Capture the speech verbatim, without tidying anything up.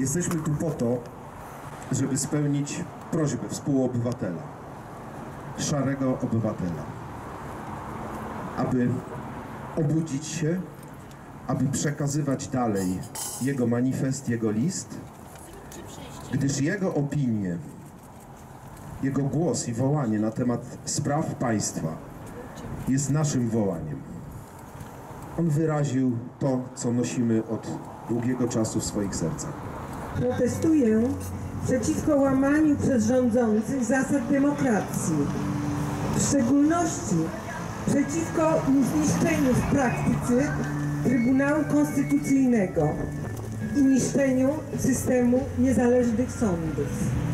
Jesteśmy tu po to, żeby spełnić prośbę współobywatela, szarego obywatela, aby obudzić się, aby przekazywać dalej jego manifest, jego list, gdyż jego opinie, jego głos i wołanie na temat spraw państwa jest naszym wołaniem. On wyraził to, co nosimy od długiego czasu w swoich sercach. Protestuję przeciwko łamaniu przez rządzących zasad demokracji, w szczególności przeciwko zniszczeniu w praktyce Trybunału Konstytucyjnego i niszczeniu systemu niezależnych sądów.